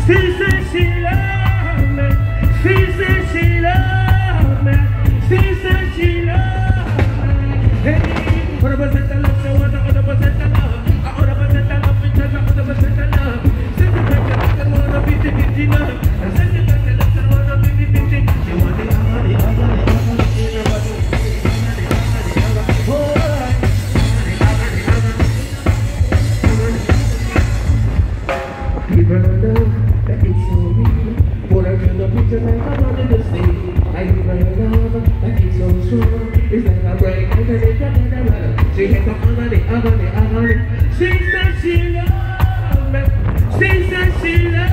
She said she loved me. She said she loved me. She said she loved me. Hey, 100% the love, she want 100% the love. 100% the love, because 100% the love. Send it back to love, and wanna 50-50 love. And send it back to love, and wanna 50-50. She want the agony, agony, agony. People know that it's so real. Put her in the picture like I'm under the sea. I give her love that it's so strong. It's like a break, and then it's another. She hit the agony, agony, agony. She said she loved me. She said she loved me.